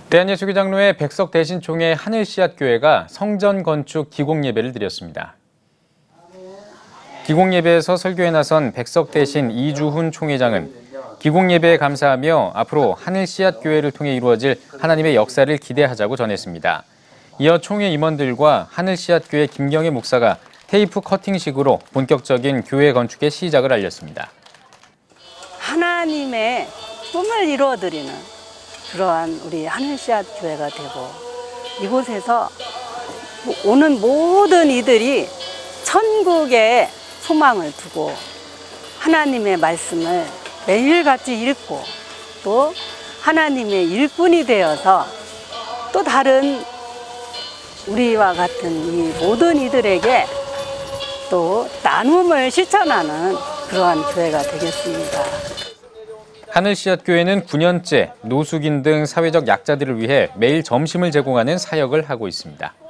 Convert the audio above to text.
대한예수교장로회 백석대신총회 하늘씨앗교회가 성전 건축 기공예배를 드렸습니다. 기공예배에서 설교에 나선 백석대신 이주훈 총회장은 기공예배에 감사하며 앞으로 하늘씨앗교회를 통해 이루어질 하나님의 역사를 기대하자고 전했습니다. 이어 총회 임원들과 하늘씨앗교회 김경애 목사가 테이프 커팅식으로 본격적인 교회 건축의 시작을 알렸습니다. 하나님의 꿈을 이루어드리는 그러한 우리 하늘씨앗 교회가 되고, 이곳에서 오는 모든 이들이 천국의 소망을 두고 하나님의 말씀을 매일같이 읽고 또 하나님의 일꾼이 되어서 또 다른 우리와 같은 이 모든 이들에게 또 나눔을 실천하는 그러한 교회가 되겠습니다. 하늘씨앗교회는 9년째 노숙인 등 사회적 약자들을 위해 매일 점심을 제공하는 사역을 하고 있습니다.